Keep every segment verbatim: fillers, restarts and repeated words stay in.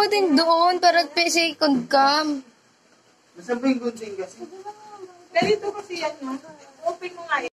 mo din doon para second cam. Nasaan ba yung gunting kasi? Ganito kasi yan, no? Open mo nga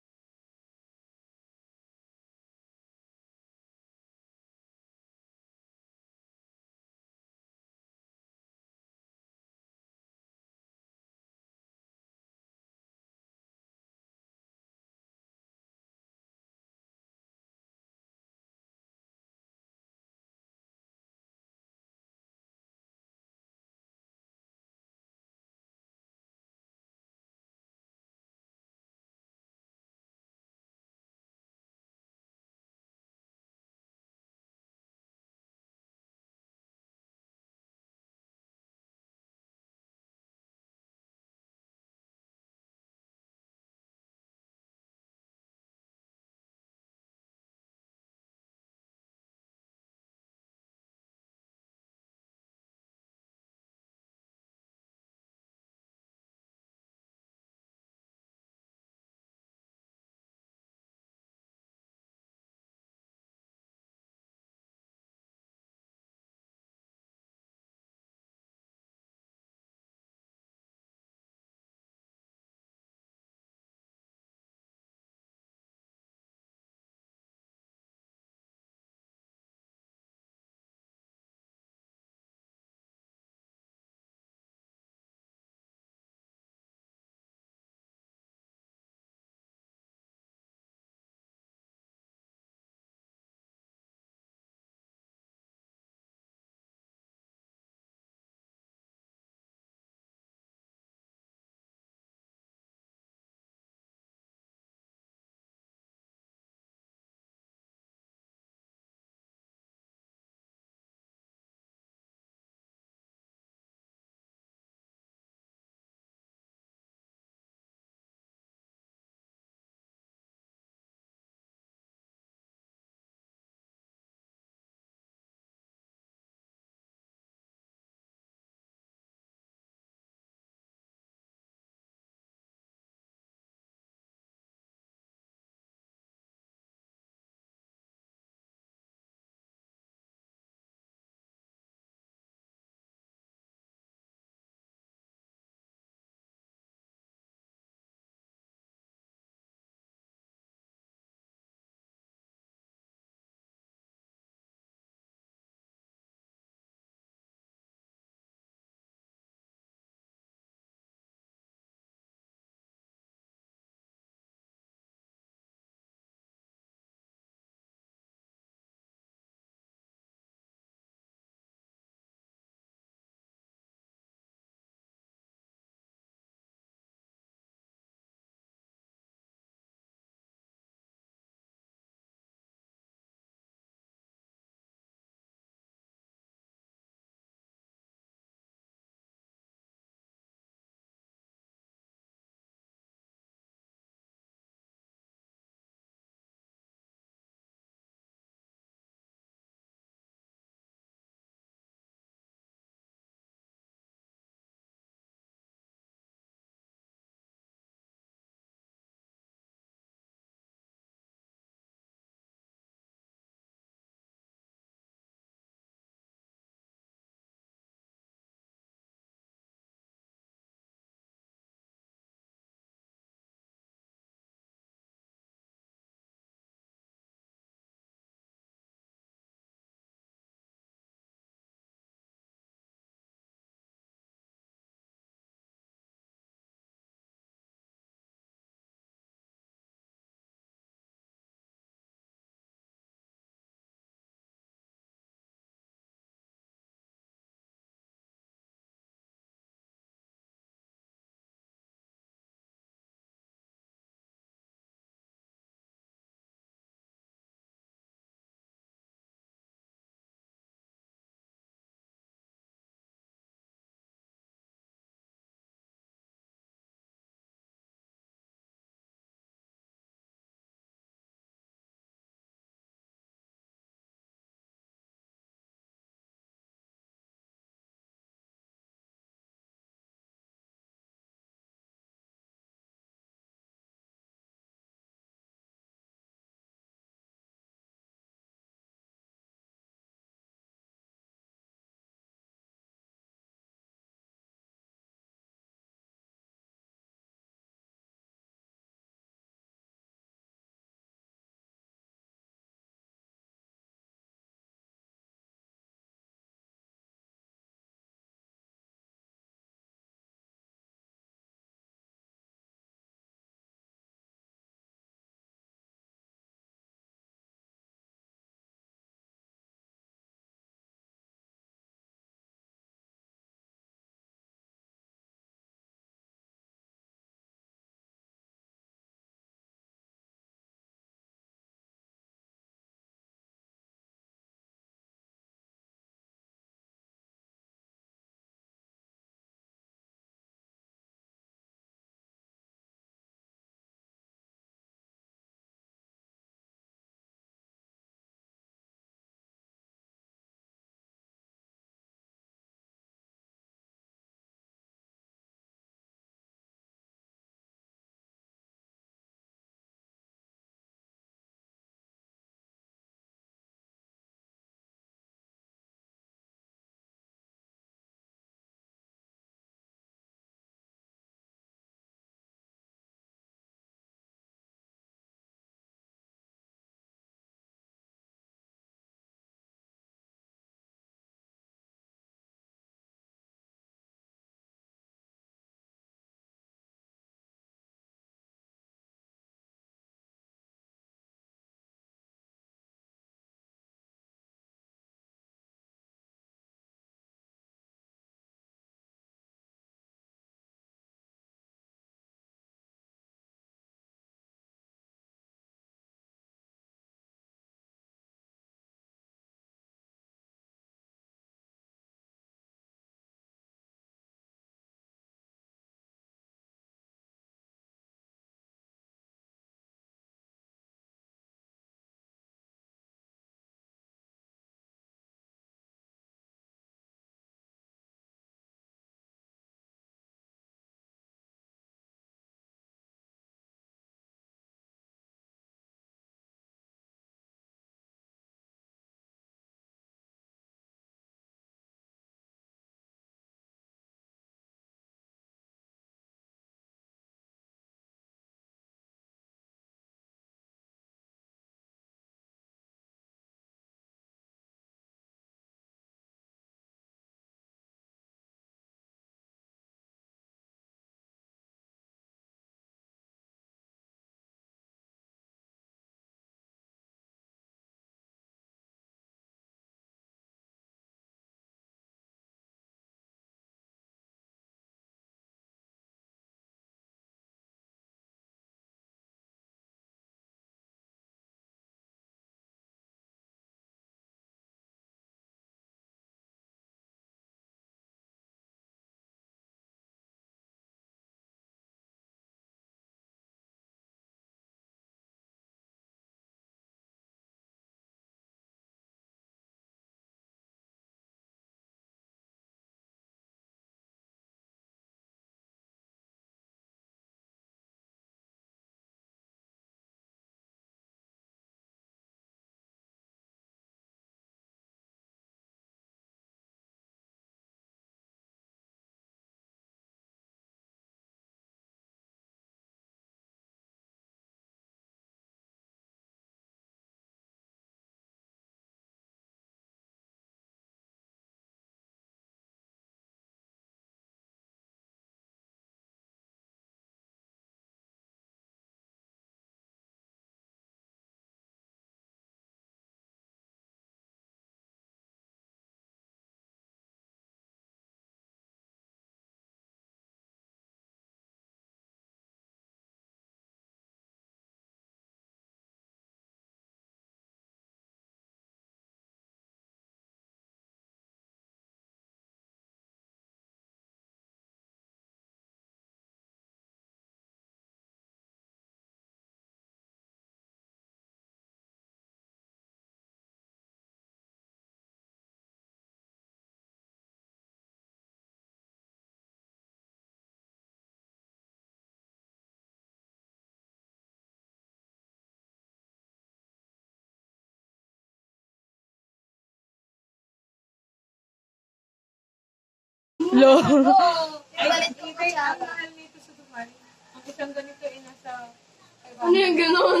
Lo. Ay, ibay ang mahal nito sa Dubai. Ang isang ganito ay nasa... Ano yung ganon?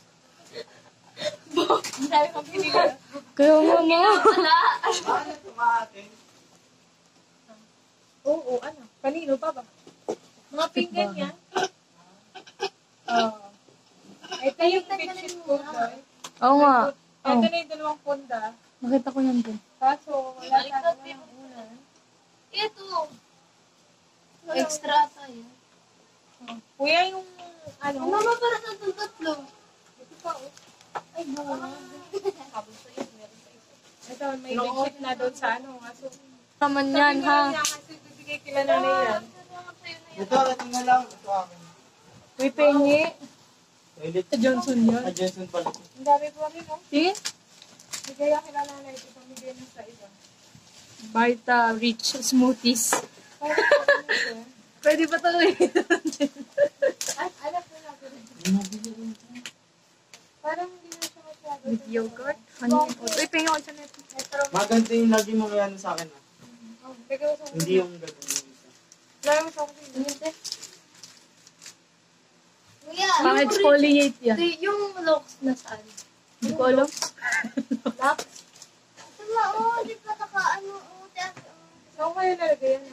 Ang dami kong pinili. Kaya mo na. Ano tumating? Oo, ano? Kanino pa ba? Mga pinggan yan. Oo. Ito yung bedsheet ko, guys. Oo nga. Ito na yung dalawang punda. Nakita ko yan din. Kaso, wala sa atin ng ulan. Ito. Extra tayo. Kuya, yung ano? Mama, para sa tatlo. Ito pa, oh. Ay, buwan. Habang sa iyo, meron sa isa. Ito, may bedsheet na doon sa ano. Kaso, Naman yan, ha? sabi niya kasi bibigay kila nanay yan. Ito, ito na lang. Ito akin. May pengi. Toilet. Sa Johnson yun. Ah, Johnson pala. Ang dami po kami, no? Sige. Bigay ako kila nanay. Ito pamigay na sa iba. Vita Rich Smoothies. Parang ano siya. Pwede pa tuloy. At alam ko na ko rin. Parang hindi na siya masyado. With yogurt. Honey. Uy, pengi ako sa neto. Maganda yung lagi mo kaya sa akin. Ah. Oh, bigay ko sa Hindi yung gano'n yung isa. Lagi mo sa akin. Kuya. Pang-exfoliate yan. Yung locks na saan? Hindi ko alam. Locks? Ito na, oh. Di pa naka, ano, oh. Saan ko kayo nalagay yan?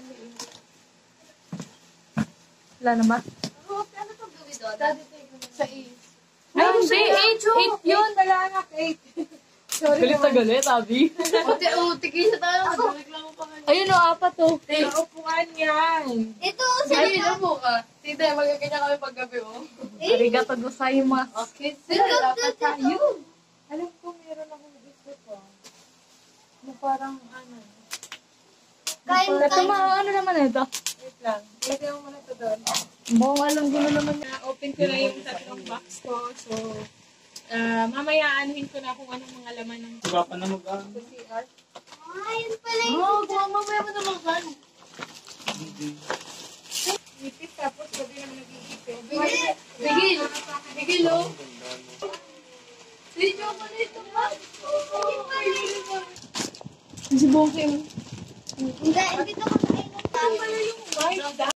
Wala na ba? Ano pag gawin doon? Sa is. Ay, hindi. Eight. Eight yun. Wala anak, eight. Sorry Galit na naman. galit, Abi. Ate, oh, tigil sa tayo. Nagreklamo pa nga. Ayun o, apat o. Sa upuan yan. Ito, Ay, sila. mo ka. Tita, magkakanya kami paggabi o. Arigato gozaimasu. Okay, Sila, sila. dapat tayo. Alam ko, meron akong gusto ko. Na parang ano. Kain, Ito kain. mga ano naman ito. Wait lang. Lagay mo muna ito doon. Mukhang alam ko na naman. Na-open ko na yung tatlong box ko. So, ah, mamaya anuhin ko na kung anong mga laman ng Diba pa na mag ah. sa C R. Ay, yun pala yun. Oo, oh, mamaya mo naman kan. Ipit tapos gabi naman nag-iipit. Bigil. Bigil. Bigil o. Video ko na ito ba? Si Bongking. Hindi, hindi ko makain ng tama. My God!